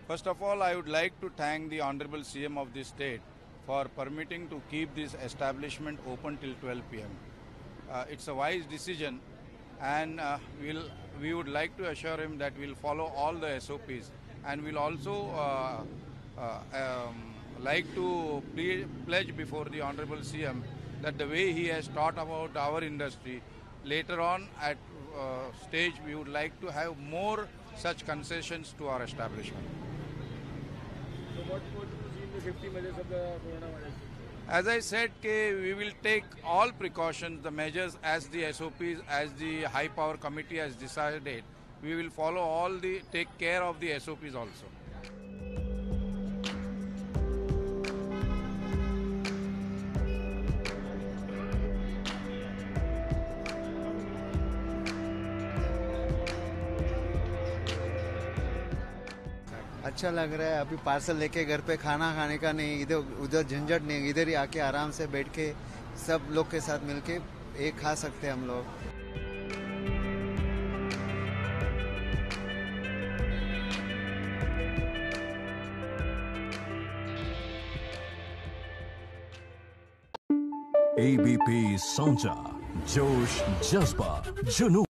First of all, I would like to thank the Honorable CM of the state for permitting to keep this establishment open till 12 p.m. It's a wise decision, and we would like to assure him that we'll follow all the SOPs, and we'll also like to pledge before the Honorable CM that the way he has taught about our industry, later on at stage we would like to have more such concessions to our establishment. So what do you see in the safety measures of the coronavirus? As I said, we will take all precautions, the measures as the SOPs, as the high power committee has decided. We will follow take care of the SOPs also. अच्छा लग रहा है। अभी parcel लेके घर पे खाना खाने का नहीं, इधर उधर झंझट नहीं, इधर ही आके आराम से बैठ के सब लोग के साथ मिलके एक खा सकते हैं हम लोग। ABP Sonja, जोश जज्बा जुनून।